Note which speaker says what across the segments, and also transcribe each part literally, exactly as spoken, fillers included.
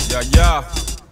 Speaker 1: Yeah, yeah.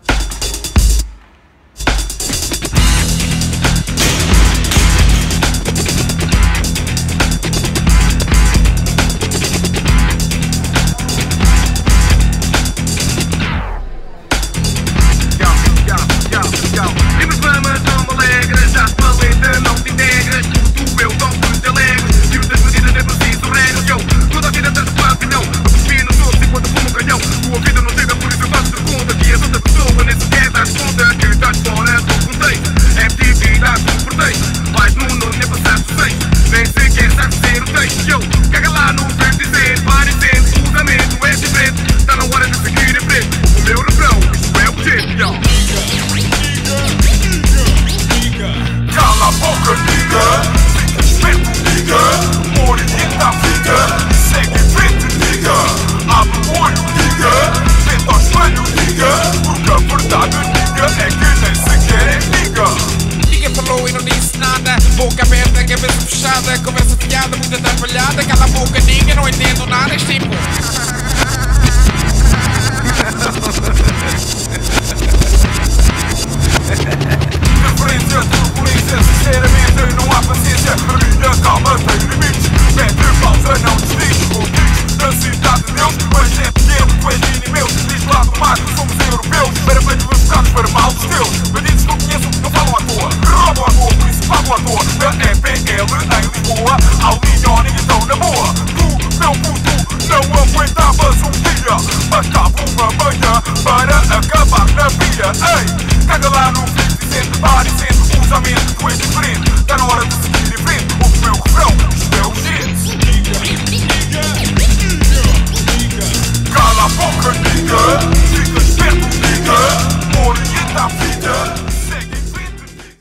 Speaker 2: Boca aberta, cabeça fechada, conversa fiada, muito atrapalhada. Cala a boca, ninguém, não entendo nada. És tipo
Speaker 3: Referência, turbulência, sinceramente não há paciência. Termina, calma, tem limites. Mete pausa, não desligue. Contigo, na cidade de Deus. O agente guerra, tu és inimeu. Diz lá do mar, somos europeus. Para bem educados, para mal dos teus. Bandidos que não conheço, não falam à toa. Roubam à toa, por isso pagam à toa. Da E P L